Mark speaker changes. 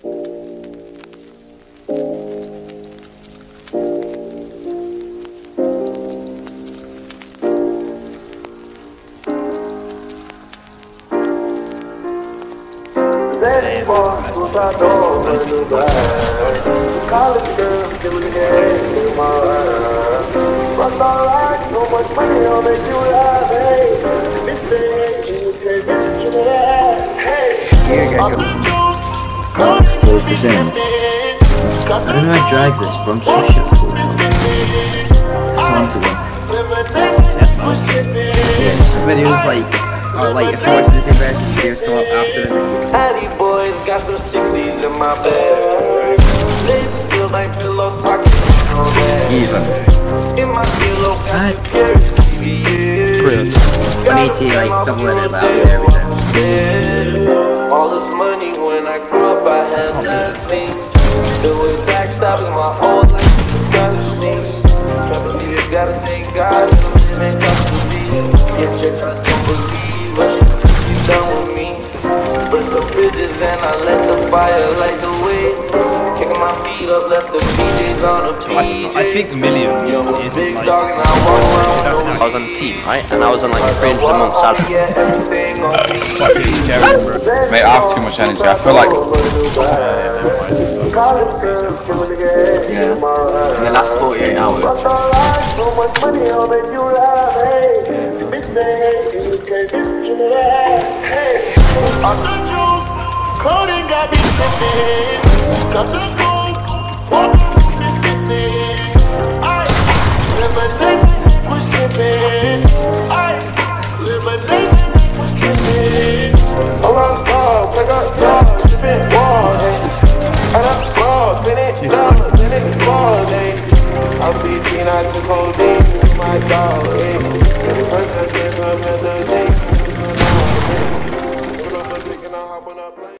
Speaker 1: College girls giving head in my eyes. But alright, so much money on make you laugh. Hey, bitch, you can't bitch, you hey.
Speaker 2: Float this in. I don't know how to drag this, but I'm so shit for it. It's on for them. Yeah, so videos like if you watch the same version, videos come up after the
Speaker 1: Addy boys got some 60s in my bag. Lips feel like pillow talking on that.
Speaker 2: even.
Speaker 1: In my pillow,
Speaker 2: Brilliant. 180 like double edit loud and everything.
Speaker 1: all this money when I grew up I had nothing. The way backstabbing my whole life disgusting. Can't believe you gotta thank God it ain't tough to me. Get checks I don't believe what she done with me. Burn some bridges and I let the fire light the way. Kicking my feet up, left the PJs on the PJ.
Speaker 3: I think Million is
Speaker 1: Big
Speaker 3: like...
Speaker 1: dog and I walk around.
Speaker 4: I was on the team, right? And I was on like a fringe the month Saturday.
Speaker 1: Yeah, everything on me.
Speaker 3: Fucking Jerry, bro.
Speaker 5: Mate, I have too much energy. I feel like
Speaker 4: Yeah. In the last 48 hours.
Speaker 1: Coding got me tripping. Got the gold. I lemonade was tripping. I lemonade was tripping. Around stars, I got stars, tripping walls. And I'm raw, spinning dollars, and it's falling. I'll be teen, I took codeine with my dog. Every person I get up at the day.